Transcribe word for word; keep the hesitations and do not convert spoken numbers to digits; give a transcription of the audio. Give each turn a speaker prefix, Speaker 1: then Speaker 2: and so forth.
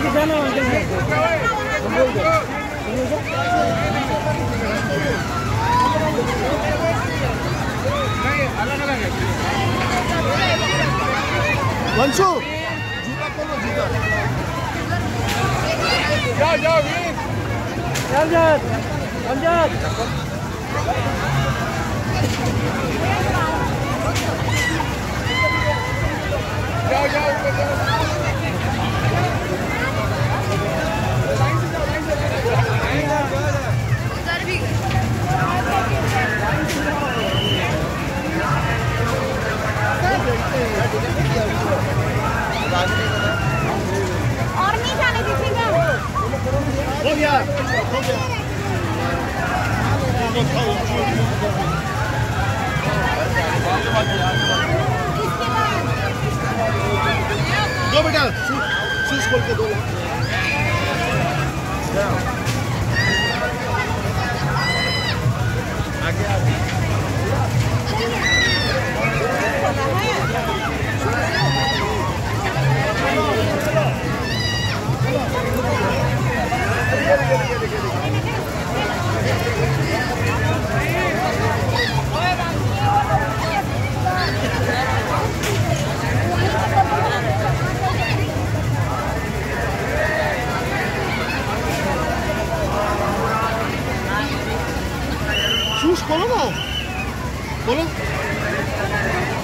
Speaker 1: वंशु जूता खोलो जूता जाओ जाओ वीर अमजद अमजद जाओ जाओ ऊपर जाओ उधर भी
Speaker 2: और नहीं जाने दीजिएगा।
Speaker 1: हो गया हो गया दो बेटा शूज खोल के दो आगे आगे शूज खोलो ना खोलो